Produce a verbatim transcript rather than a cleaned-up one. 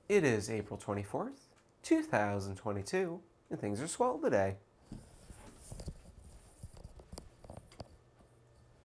It is April twenty-fourth, two thousand twenty-two, and things are swell today.